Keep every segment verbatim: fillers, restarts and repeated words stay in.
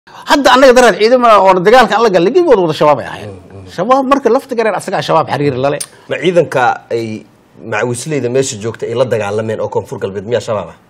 hadda anaga darad ciidamada oo dagaalka aan la galay gibood wada shabaab ay ahaayeen shabaab marka lafta gareer asaga shabaab xiriir la leh ma ciidanka ay macawisleyda meesha joogta ay la dagaalameen oo koonfur galbeed miya shabaab ah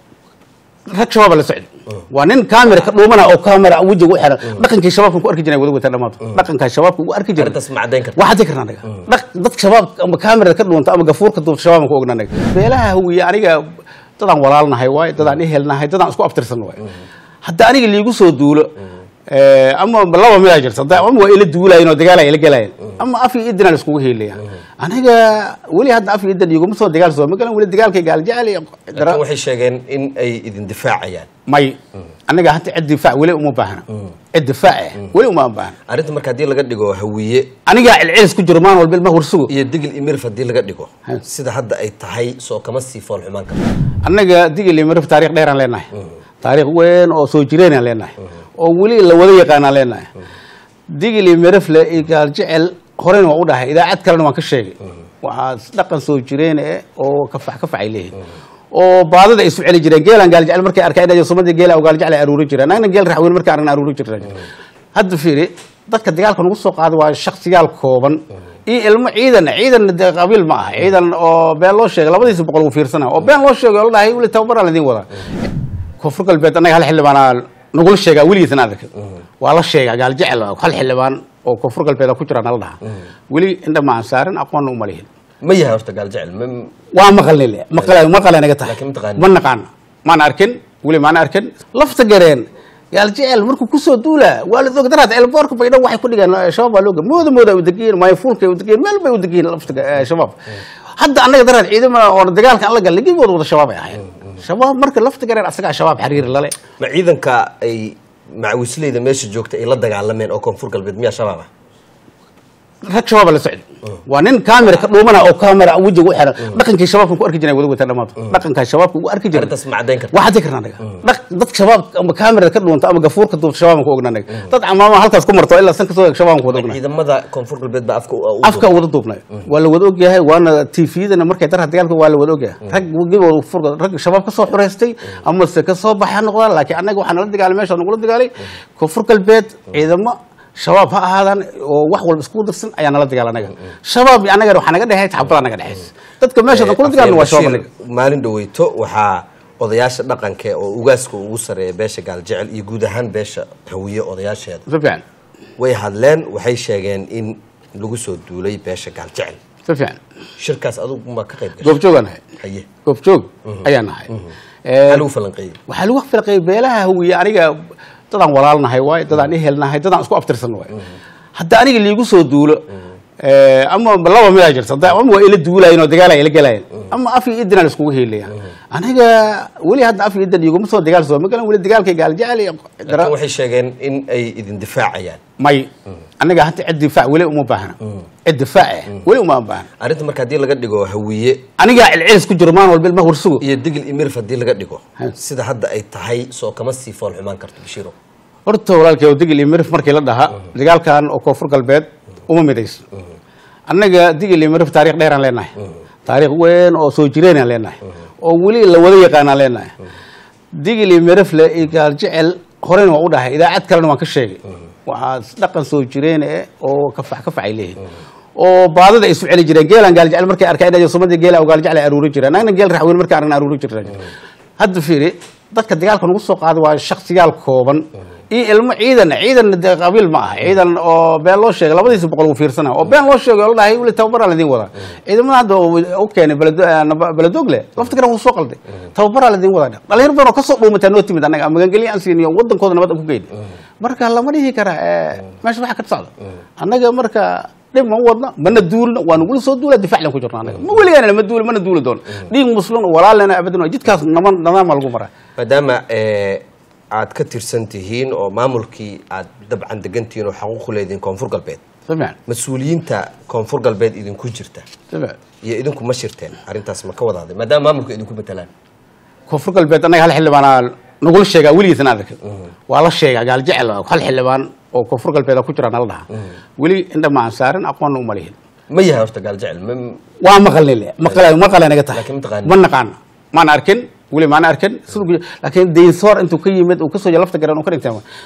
rag shabaab la socday waa nin kaamira ka dhuumana oo kaamira wajiga u xiran dhaqankii shabaabka ku arki jiray wada wata dhamaad dhaqanka shabaabka u arki jiray intaas ma cadeyn kartaa waxa dikrana anaga dad shabaab ama kaamira ka dhuunta ama gafuurka duub shabaabka ku ognaanay beelaha huwiya aniga dadaan walaalnahay waay dadaan ehelnahay dadaan isku aftirsan waay hadda aniga liigu soo duulo ee ama laba meel jirta ama waa ila duulayeen oo dagaal ay la galayeen ama afi idina la isku heelayaan aniga wali hadda afi idina igu soo dagaal soo ma galan wali dagaalkay gaal jecel dara waxay sheegeen in ay idin difaacayaan may aniga hadda cid difaac wali uma baahna cid difaac wali uma baahna arinta marka hadii laga dhigo hawiye aniga cilcilis ku jirmaan walba ma horsugo iyo digil imir hadii laga dhigo sida hadda ay tahay soo kama sii fool xumaan ka aniga digil imir taariikh dheer aan leenahay taariikh weyn oo soo jireen aan leenahay oo wali la wada yaqaan aan leenahay digil imir fle igaal jecel horeen waa u dhahay idaacad kalena waan ka sheegay waxa dhaqan soo jireen oo ka fax ka facay leeyahay oo baadada ay su'aali jireen geelan gaal jecel markay arkay inay Soomaaliya geela oo gaal jecel ay aruuri jireen anagna geel raxweyn markay aragna aruuri jireen hadda fiiri dadka dagaalka nagu soo qaaday waa shakhsiyaal kooban iyo ilmo ciidan ciidan qabiil ma aha ciidan oo been loo sheegay labadiisa boqol uu fiirsanaa oo been loo sheegay oo la dhahay wali tababar la idin wada koonfur galbeed anaga hal xildhibaan nagula sheegaa weligiisna arkay waa la sheegaa gaal jecel hal xildhibaan oo koonfur galbeed ku jira nala dhaha weli inta ma saaran aqoon uma leeyahay ma yahay horta gaal jecel waa maqalnay maqalay maqalay naga tahay ma naqaan ma arkin wali ma arkin lafta gareen gaal jecel markuu ku soo duula waalid og darad elboorka bayda waxay ku dhigaan shabaab looga moodo moodo u dageen ma fuulka u dageen meel bay u dageen lafta shabaab hadda anaga darad ciidamada oo dagaalka aan la galay gibood wada shabaab ay ahaayeen shabaab marka lafta gareer asaga shabaab xiriir la leh ma ciidanka ay macawisleyda meesha joogta ay la dagaalameen oo koonfur galbeed miya shabaab ah rag shabaab la socday waa nin kaamira ka dhuumana oo kaamira wajiga u xiran dhaqankii shabaabka ku arki jiray wada wata dhamaad dhaqanka shabaabka u arki jiray intaas ma cadeyn kartaa waxa dikrana anaga dad shabaab ama kaamira ka dhuunta ama gafuurka duub shabaabka ku ognaanay dad amaama halkaas ku marto ilaa san ka soo shabaabka wada ognaanay ciidamada koonfur galbeed ba afka afka wada duubnay waa la wada ogyahay waana T V-dana markay darad dagaalka waa la wada ogyahay rag gibo furqad rag shabaab ka soo xureystay ama se ka soo baxay noqdaan laakiin anaga waxaan la dagaalay meesha nagula dagaalay koonfur galbeed ciidamo shabaab ha ahaadaan oo wax walba isku dirsan ayaa nala dagaalanaga shabaab anaga waxa naga dhahay xabada naga dhaxays dadka meesha kula dagaalno waa shabaab maalin dhaweyto waxa odayaasha dhaqanka oo ugaaska ugu sareeya beesha gaal jecel iyo guud ahaan beesha hawiye odayaasheeda fiican way hadleen waxay sheegeen in lagu soo duulay beesha gaal jecel fiican shirkaas adigu ma ka qayb gashay goob jooganahay haye goob joog ayaa nahay ee lagu falanqeeyay waxa lagu falanqeeyay beelaha hawiye aniga dadaan walaalnahay waay dadaan ehelnahay dadaan isku aftirsan waay hadda aniga liigu soo duulo ee ama laba meel jirta ama waa ila duulayeen oo dagaal ay la galayeen ama afi idina la isku heelayaan aniga wali hadda afi idina igu soo dagaal soo ma galan wali dagaalkay gaal jecel dara waxay sheegeen in ay idin difaacayaan may aniga hadda cid difaac wali uma baahna cid difaac wali uma baahna arinta marka hadii laga dhigo hawiye aniga cilcilis ku jirmaan walba ma horsugo iyo digil imir hadii laga dhigo sida hadda ay tahay soo kama sii fool xumaan karto bishiro horta walaalkay digil imir markii la dhaha dagaalkan oo koonfur galbeed uma midayso anaga digil imir taariikh dheer aan leenahay taariikh weyn oo soo jireen aan leenahay oo wali la wada yaqaan aan leenahay digil imir fle igaal jecel horeen waa u dhahay idaacad kalena waan ka sheegay waxa dhaqan soo jireen oo ka fax ka facay leeyahay oo baadada ay su'aali jireen geelan gaal jecel markay arkay inay Soomaaliya geela oo gaal jecel ay aruuri jireen anagna geel raxweyn markay aragna aruuri jireen hadda fiiri dadka dagaalka nagu soo qaaday waa shakhsiyaal kooban iyo ilmo ciidan ciidan qabiil ma aha ciidan oo been loo sheegay labadiisa boqol uu fiirsanaa oo been loo sheegay oo la dhahay wali tababar la idin wada ciidamada hadda oo keenay baladogle lafta garan uu soo qalday tababar la idin wada dhalinyaro badan oo ka soo dhuumatay noo timid anaga magangeliyay aan siiniyo wadankooda nabad ku geeyay marka lama dhihi kara ee meesha waxa ka socda anaga marka dib ma wadna mana duulna waan ugu soo duulay difaac lan ku jirnaa anaga ma waligeena ma duul mana duul doon dhiig muslim walaalana abadan jidkaas nidaam lagu maraa maadaama ee aad ka tirsan tihiin oo maamulkii aad dabcan degantihiin oo xaquuq leedin koonfur galbeed fiican mas'uuliyiinta koonfur galbeed idinku jirta fiican iyo idinku ma shirteen arintaas ma ka wadaaday maadaama maamulku idinku batalaan koonfur galbeed anaga hal xildhibaan nagula sheegaa weligiisna arkay waa la sheegaa gaal jecel hal xildhibaan oo koonfur galbeed ku jira nala dhaha weli inta ma saaran aqoon uma leeyahay ma yahay horta gaal jecel waa maqalnay maqalay maqalay naga tahay ma naqaan ma arkin weli ma arkin sidoo laakiin deynsoor intuu ka yimid uu ka soo lafta garan uu ka dhigtay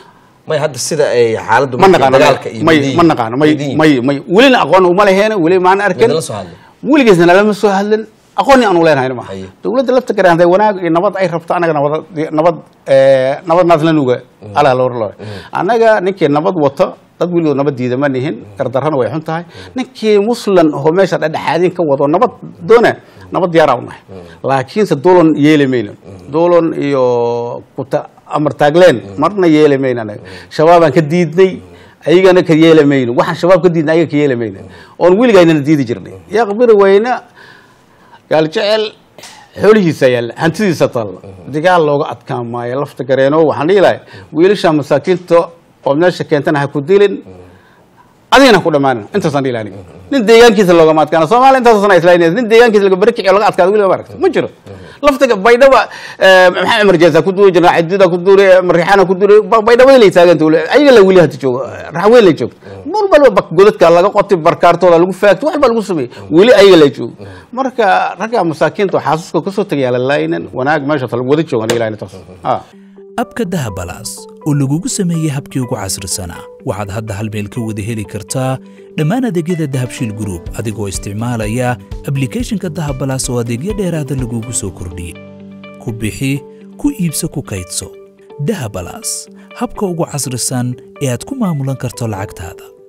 ما يحد السيدة أي حالة ما نقانا ما ما نقانا ما ما ما ولنا أقوى وما له هنا ولي ما نأركن ولي جزنا لما سوى هذا أقوني أنا ولا هنا ما دولة لفت كره هذا وانا نبض أي ربط أنا نبض نبض نبض مثلا نوجا على لور لور أنا جا نكى نبض وطا تقول نبض دي زمان هن كردرهنا ويحون تاعي نكى مسلم هو ماشى على حادين كوضو نبض دونه نبض يراونه لكن سدولن يلمين دولن يو كتا أمر تاجلين مرنا يلمين أنا شباب كديدني أيجانا كيلمين واحد شباب كديدنا أيجا كيلمين أون ويل جاينا نديد جرني يا قبر وينا قال جعل حوله سيال هنتي ستال دجال لوجا أتكلم ما يلفت كرينو وحني لا ويلش مساكين تو قمنا شكيتنا هكوديلين أدينا كودا مان أنت صندي لاني نين ديان كيس لوجا ما أتكلم سوالف أنت صنع إسرائيل نين ديان كيس لوجا بركي لوجا أتكلم ويل بارك مجرو لفتك بيدا محمد مرجزة كدوري جنا عددا كدوري مريحانا كدوري بيدا ويلي ساقن تقول أي لا ويلي هتشوف راح ويلي تشوف مول بلو بق جودت كلا قطي بركارتو لا لو فاكت واحد بلو سمي ويلي أي لا تشوف مركا رجع مساكين تو حاسس كوكسو تجي على اللاين وناك ما شاء الله جودت شو أنا لاين تص آه abka dahab plus oo lagugu sameeyay habkii ugu casrisan waxaad hadda hal meel ka wada heli kartaa dhammaan adeegyada Dahab Shiil Group adigoo isticmaalaya application-ka Dahab Plus oo adeegyo dheeraad ah lagugu soo kordhiyay ku bixi ku iibso ku kaydso Dahab Plus habka ugu casrisan ee aad ku maamulan karto lacagtaada